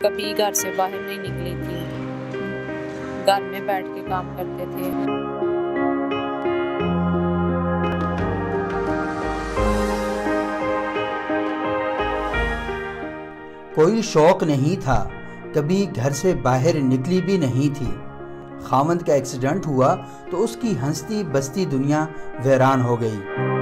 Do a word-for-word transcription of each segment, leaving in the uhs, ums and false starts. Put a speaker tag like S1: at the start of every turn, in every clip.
S1: کبھی گھر سے باہر نہیں نکلی تھی، گھر میں بیٹھ کے کام کرتے تھے۔
S2: کوئی شوق نہیں تھا، کبھی گھر سے باہر نکلی بھی نہیں تھی۔ خاوند کا ایکسیڈنٹ ہوا تو اس کی ہنستی بستی دنیا ویران ہو گئی۔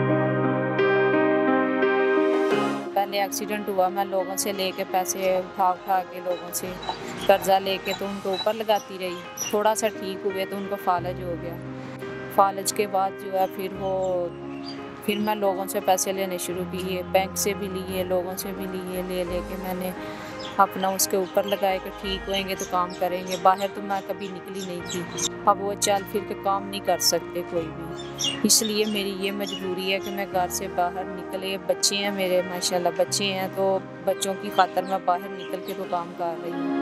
S1: پہلے ایکسیڈنٹ ہوا، میں لوگوں سے لے کے پیسے اٹھا اٹھا کے لوگوں سے قرضہ لے کے تو ان کو اوپر لگاتی رہی۔ تھوڑا سا ٹھیک ہوئے تو ان کو فالج ہو گیا۔ فالج کے بعد جو ہے پھر وہ پھر میں لوگوں سے پیسے لینے شروع کیے، بینک سے بھی لیے، لوگوں سے بھی لیے، لے لے کے میں نے اپنا اس کے اوپر لگائے کہ ٹھیک ہوئیں گے تو کام کریں گے۔ باہر تو میں کبھی نکلی نہیں تھی، اب وہ چل پھر کے کام نہیں کر سکتے کوئی بھی، اس لیے میری یہ مجبوری ہے کہ میں گھر سے باہر نکلے۔ بچے ہیں میرے، ماشاءاللہ بچے ہیں، تو بچوں کی خاطر میں باہر نکل کے تو کام کر رہی ہوں۔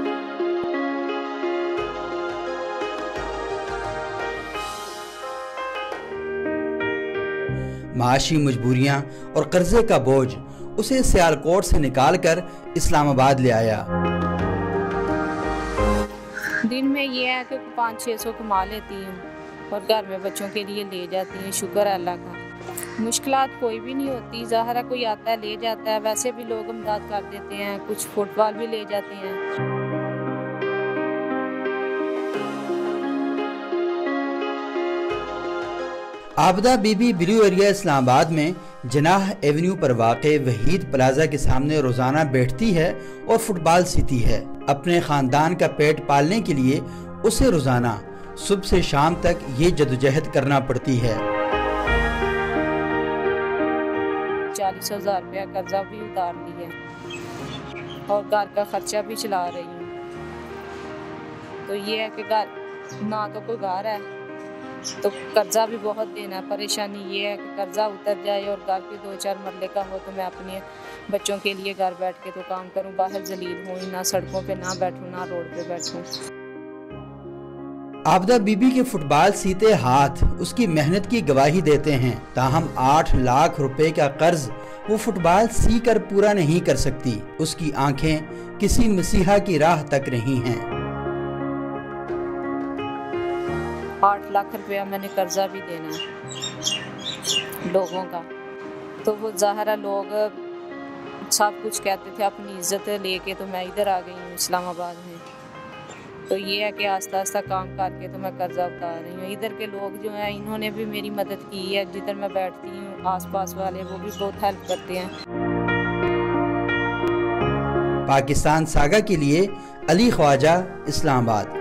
S2: معاشی مجبوریاں اور قرضے کا بوجھ اسے سیالکوٹ سے نکال کر اسلام آباد لے آیا۔
S1: دن میں یہ ہے کہ پانچ چھ سو کما لیتی ہوں اور گھر میں بچوں کے لیے لے جاتی ہوں، شکر ہے اللہ کا۔ مشکلات کوئی بھی نہیں ہوتی، ظاہر ہے کوئی آتا ہے لے جاتا ہے، ویسے بھی لوگ امداد کر دیتے ہیں، کچھ فٹ بال بھی لے جاتے ہیں۔
S2: Abida Bibi blue area Islamabad میں جناح ایونیو پر واقع وحید پلازا کے سامنے روزانہ بیٹھتی ہے اور فٹ بال سیتی ہے۔ اپنے خاندان کا پیٹ پالنے کے لیے اسے روزانہ صبح سے شام تک یہ جدوجہد کرنا پڑتی ہے۔
S1: چالیس ہزار روپیہ قرضہ بھی اتار لیا اور گھر کا خرچہ بھی چلا رہی ہوں۔ تو یہ ہے کہ گھر نہ تو کوئی گھر ہے تو قرضہ بھی بہت دینا ہے۔ پریشانی یہ ہے کہ قرضہ اتر جائے اور گھر کے دو چار مرلے کا ہو تو میں اپنے بچوں کے لیے گھر بیٹھ کے تو کام کروں، باہر ذلیل ہوں، نہ سڑکوں پہ نہ بیٹھوں، نہ روڈ پہ بیٹھوں۔
S2: عابدہ بی بی کے فٹ بال سیتے ہاتھ اس کی محنت کی گواہی دیتے ہیں، تاہم آٹھ لاکھ روپے کا قرض وہ فٹ بال سی کر پورا نہیں کر سکتی۔ اس کی آنکھیں کسی مسیحا کی راہ تک نہیں ہیں۔
S1: آٹھ لاکھ روپیہ میں نے قرضہ بھی دینا ہے لوگوں کا، تو وہ ظاہرہ لوگ سب کچھ کہتے تھے، اپنی عزت لے کے تو میں ادھر آ گئی ہوں اسلام آباد میں۔ تو یہ ہے کہ آہستہ آہستہ کام کر کے تو میں قرضہ اتار رہی ہوں۔ ادھر کے لوگ جو ہیں انہوں نے بھی میری مدد کی ہے، جدھر میں بیٹھتی ہوں آس پاس والے وہ بھی بہت ہیلپ کرتے ہیں۔
S2: پاکستان ساگا کے لیے علی خواجہ، اسلام آباد۔